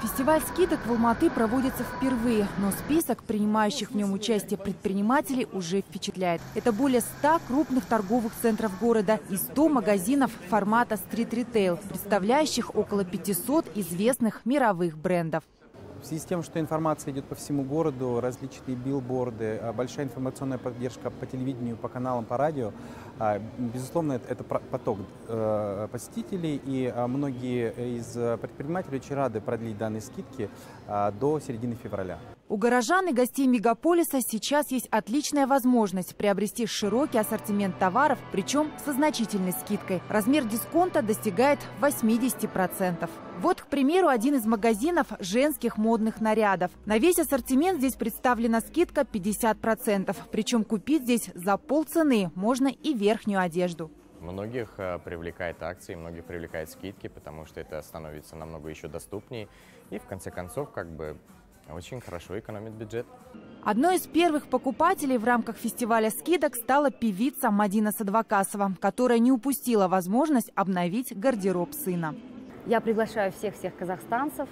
Фестиваль скидок в Алматы проводится впервые, но список принимающих в нем участие предпринимателей уже впечатляет. Это более 100 крупных торговых центров города и 100 магазинов формата стрит-ритейл, представляющих около 500 известных мировых брендов. В связи с тем, что информация идет по всему городу, различные билборды, большая информационная поддержка по телевидению, по каналам, по радио, безусловно, это поток посетителей, и многие из предпринимателей очень рады продлить данные скидки до середины февраля. У горожан и гостей мегаполиса сейчас есть отличная возможность приобрести широкий ассортимент товаров, причем со значительной скидкой. Размер дисконта достигает 80%. Вот, к примеру, один из магазинов женских модных нарядов. На весь ассортимент здесь представлена скидка 50%. Причем купить здесь за полцены можно и верхнюю одежду. Многих привлекает акции, многих привлекает скидки, потому что это становится намного еще доступнее. И в конце концов, очень хорошо экономит бюджет. Одной из первых покупателей в рамках фестиваля скидок стала певица Мадина Садвакасова, которая не упустила возможность обновить гардероб сына. Я приглашаю всех казахстанцев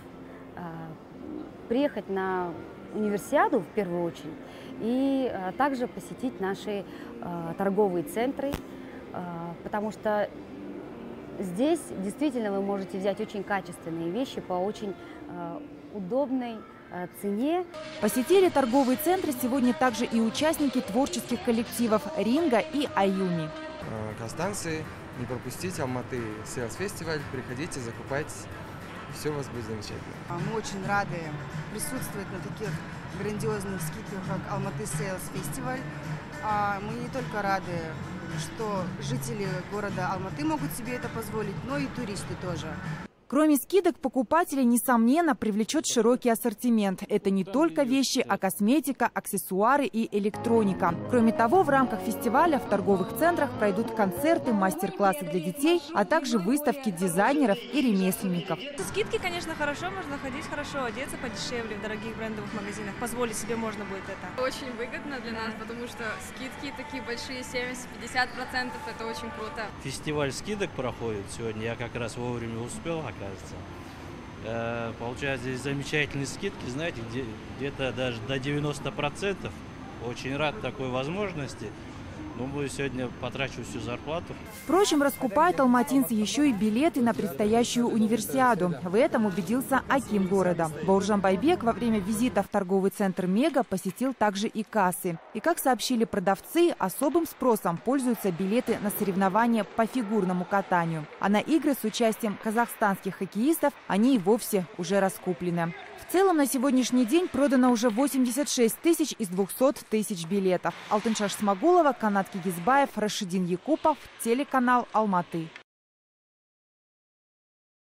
приехать на универсиаду в первую очередь и также посетить наши торговые центры, потому что здесь действительно вы можете взять очень качественные вещи по очень удобной цене. Посетили торговые центры сегодня также и участники творческих коллективов «Ринга» и «Аюми». Казахстанцы, не пропустите Алматы Sales Festival, приходите, закупайтесь, все у вас будет замечательно. Мы очень рады присутствовать на таких грандиозных скидках, как Алматы Sales Festival. Мы не только рады, что жители города Алматы могут себе это позволить, но и туристы тоже. Кроме скидок, покупателей, несомненно, привлечет широкий ассортимент. Это не только вещи, а косметика, аксессуары и электроника. Кроме того, в рамках фестиваля в торговых центрах пройдут концерты, мастер-классы для детей, а также выставки дизайнеров и ремесленников. Скидки, конечно, хорошо, можно ходить хорошо, одеться подешевле в дорогих брендовых магазинах. Позволить себе можно будет это. Очень выгодно для нас, потому что скидки такие большие, 70-50%, это очень круто. Фестиваль скидок проходит сегодня, я как раз вовремя успел, кажется. Получают здесь замечательные скидки, знаете, где-то даже до 90%. Очень рад такой возможности. Думаю, сегодня потрачу всю зарплату. Впрочем, раскупают алматинцы еще и билеты на предстоящую универсиаду. В этом убедился аким города. Бауржан Байбек во время визита в торговый центр «Мега» посетил также и кассы. И, как сообщили продавцы, особым спросом пользуются билеты на соревнования по фигурному катанию. А на игры с участием казахстанских хоккеистов они и вовсе уже раскуплены. В целом на сегодняшний день продано уже 86 тысяч из 200 тысяч билетов. Алтыншаш Смагулова, Канат Кигизбаев, Рашидин Якупов, телеканал Алматы.